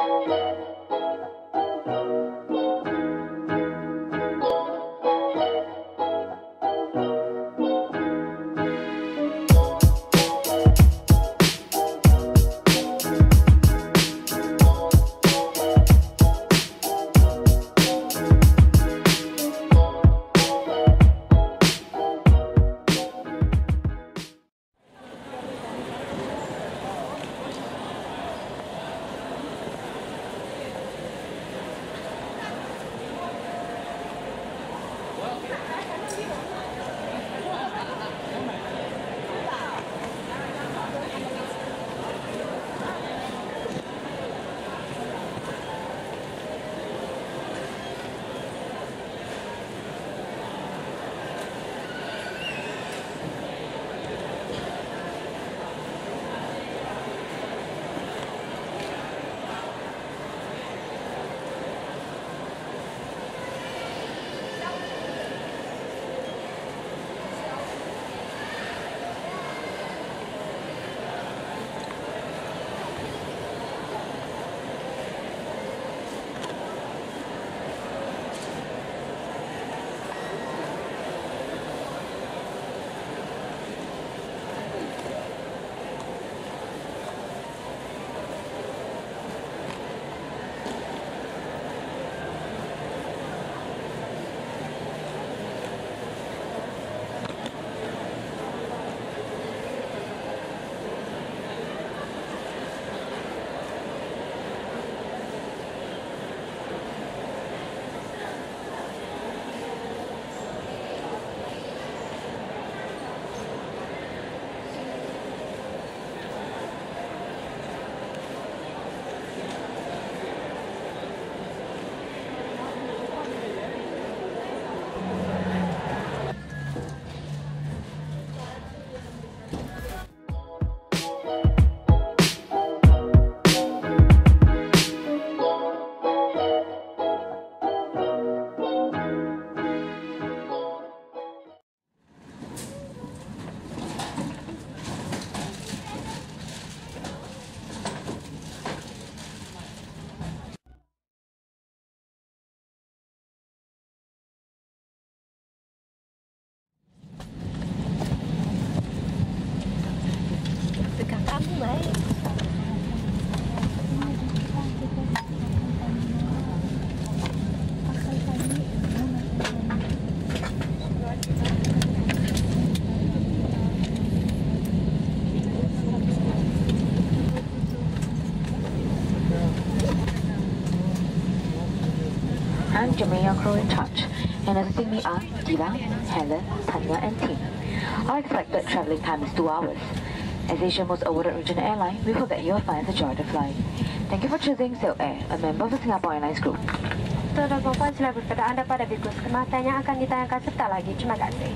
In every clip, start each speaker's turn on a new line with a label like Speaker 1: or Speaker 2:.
Speaker 1: I'm Jamia crew in charge, and assisting me are Diva, Helen, Tanya and Tina. Our expected travelling time is 2 hours. As Asia's most awarded regional airline, we hope that you will find the joy to fly. Thank you for choosing SilkAir, a member of the Singapore Airlines Group.
Speaker 2: Saudara Bapak, sila berpada anda pada bibir kematian yang akan ditayangkan sebentar lagi. Terima kasih.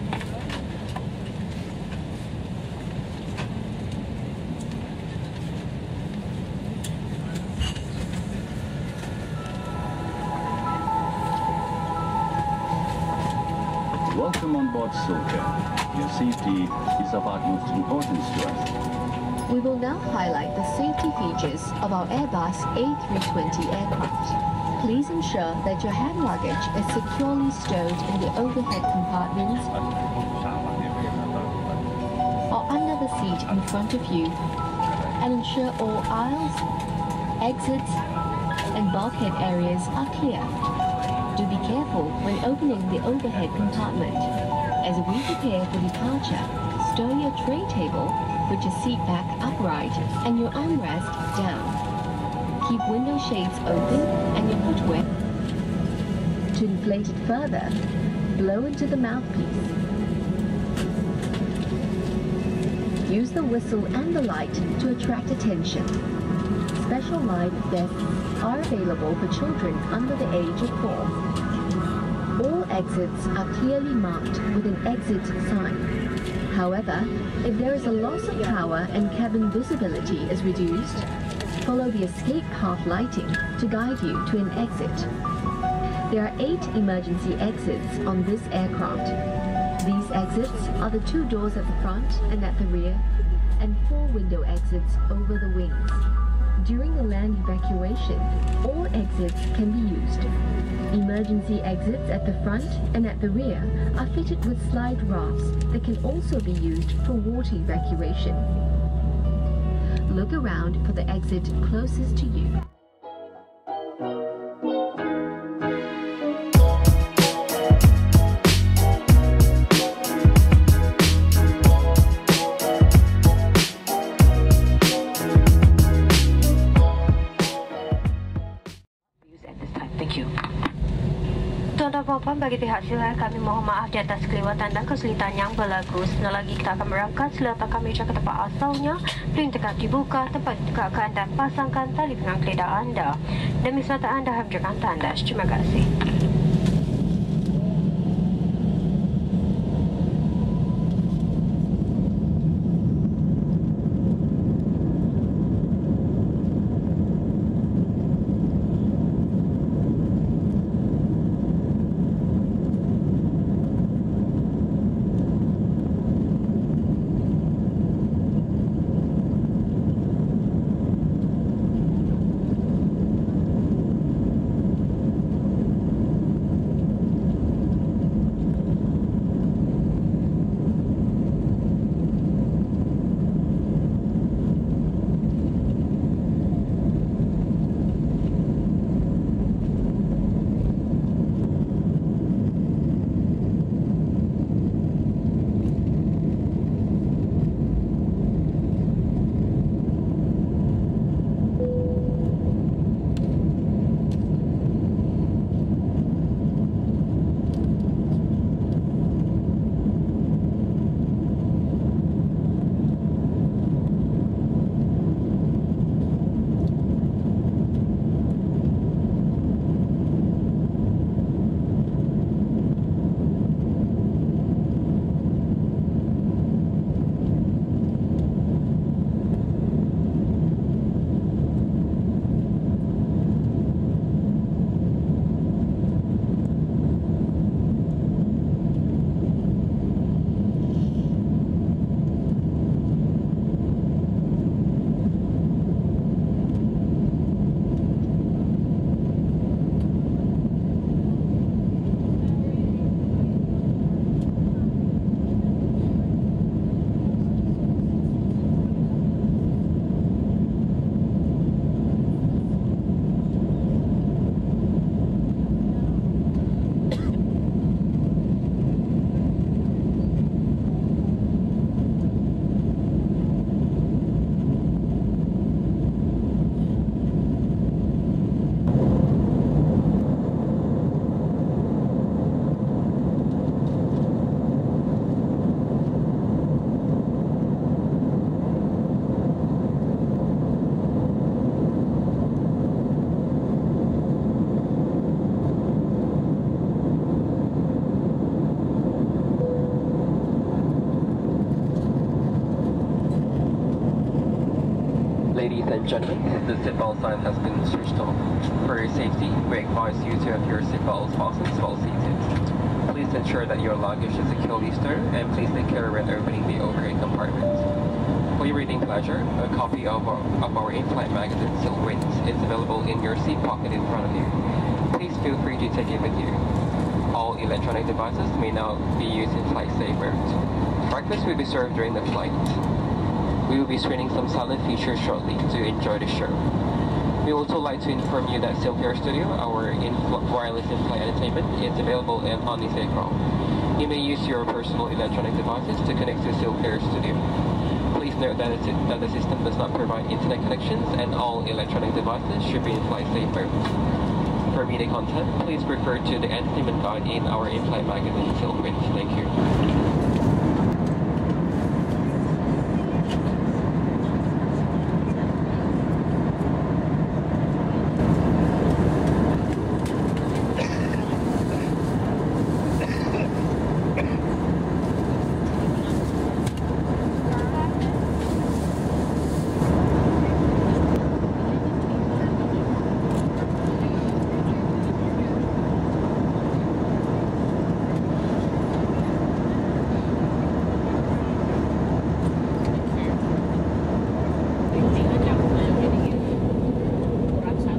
Speaker 3: Welcome on board SilkAir. Your safety is of utmost importance to us.
Speaker 4: We will now highlight the safety features of our Airbus A320 aircraft. Please ensure that your hand luggage is securely stowed in the overhead compartments or under the seat in front of you, and ensure all aisles, exits and bulkhead areas are clear. Do be careful when opening the overhead compartment. As we prepare for departure, stow your tray table, put your seat back upright and your armrest down. Keep window shades open and your footwear. To inflate it further, blow into the mouthpiece. Use the whistle and the light to attract attention. Special life vests are available for children under the age of 4. All exits are clearly marked with an exit sign. However, if there is a loss of power and cabin visibility is reduced, follow the escape path lighting to guide you to an exit. There are 8 emergency exits on this aircraft. These exits are the 2 doors at the front and at the rear, and 4 window exits over the wings. During a land evacuation, all exits can be used. Emergency exits at the front and at the rear are fitted with slide rafts that can also be used for water evacuation. Look around for the exit closest to you.
Speaker 2: Tuan-tuan dan puan, bagi pihak SilkAir kami mohon maaf di atas kelewatan dan kesulitan yang berlaku. Sebentar lagi kita akan berangkat. Sila letak kemeja ke tempat asalnya, pelin tegak dibuka, tempat ditegakkan dan pasangkan tali pinggang keledar anda. Demi keselamatan anda, hamjurkan tandas. Terima kasih.
Speaker 5: Ladies and gentlemen, the seatbelt sign has been switched off. For your safety, we advise you to have your seatbelts fastened while seated. Please ensure that your luggage is securely stowed, and please take care when opening the overhead compartment. For your reading pleasure, a copy of our in-flight magazine, FRITS, is available in your seat pocket in front of you. Please feel free to take it with you. All electronic devices may now be used in flight safe mode. Breakfast will be served during the flight. We will be screening some silent features shortly to enjoy the show. We would also like to inform you that SilkAir Studio, our wireless in-flight entertainment, is available on this aircraft. You may use your personal electronic devices to connect to SilkAir Studio. Please note that the system does not provide internet connections, and all electronic devices should be in flight safe mode. For media content, please refer to the entertainment guide in our in-flight magazine, FRITS. Thank you.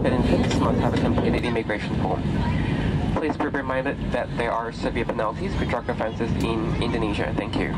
Speaker 5: cockpit entrance must have a completed immigration form. Please be reminded that there are severe penalties for drug offences in Indonesia. Thank you.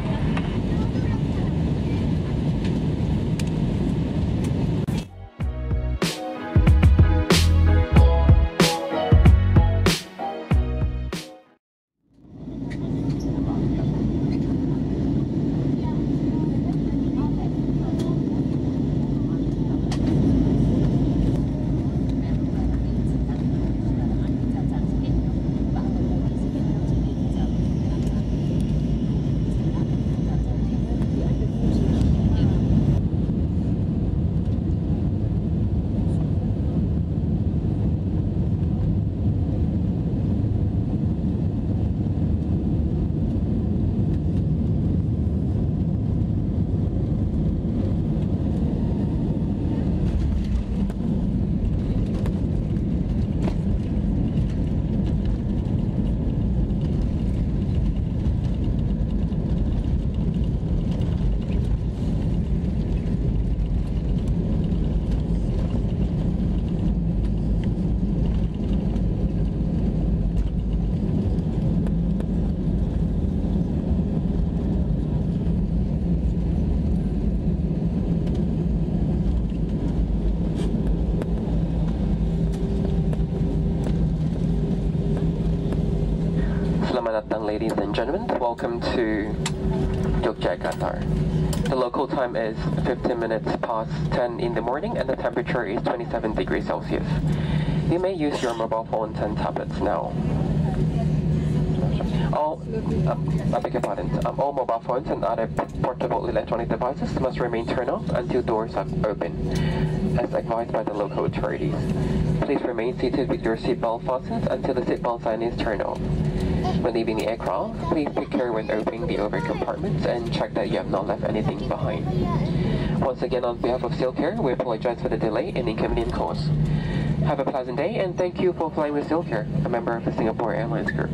Speaker 5: Selamat datang, ladies and gentlemen. Welcome to Yogyakarta. The local time is 15 minutes past 10 in the morning and the temperature is 27 degrees Celsius. You may use your mobile phones and tablets now. All mobile phones and other portable electronic devices must remain turned off until doors are open, as advised by the local authorities. Please remain seated with your seatbelt fastened until the seatbelt sign is turned off. When leaving the aircraft, please take care when opening the overhead compartments and check that you have not left anything behind. Once again, on behalf of SilkAir, we apologize for the delay and inconvenience caused. Have a pleasant day and thank you for flying with SilkAir, a member of the Singapore Airlines Group.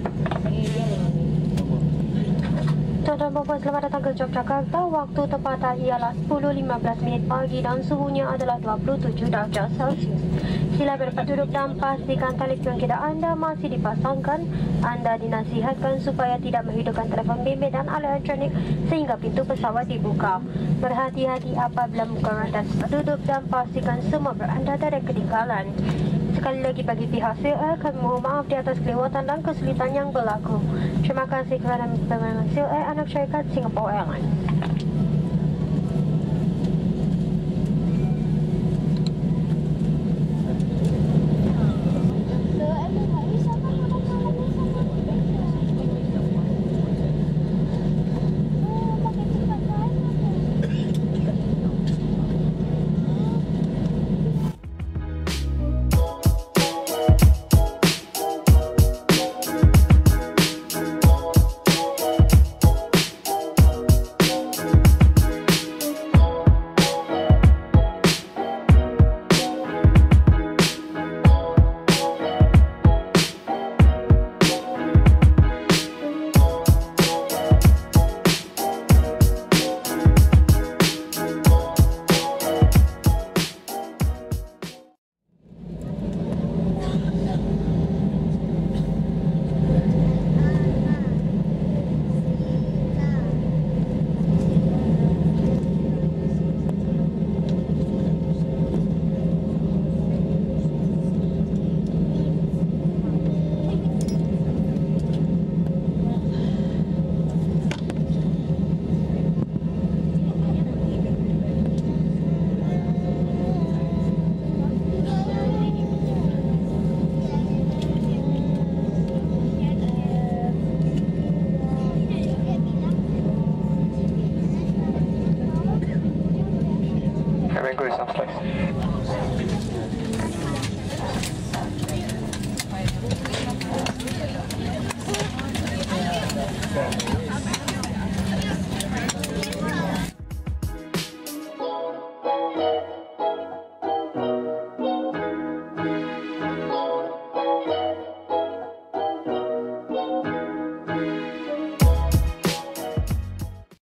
Speaker 2: Tuan dan puan, selamat datang ke Yogyakarta. Waktu tempatan ialah 10.15 pagi dan suhunya adalah 27 darjah Celsius. Sila berdapat duduk dan pastikan tali pion anda masih dipasangkan. Anda dinasihatkan supaya tidak menghidupkan telefon bimbit dan alat elektronik sehingga pintu pesawat dibuka. Berhati-hati apabila menggunakan tempat duduk dan pastikan semua beranda dari ketinggalan. Sekali lagi bagi pihak SilkAir, kami mohon maaf di atas kelewatan dan kesulitan yang berlaku. Terima kasih kerana penerbangan SilkAir, anak syarikat Singapore Airlines.
Speaker 5: Yeah.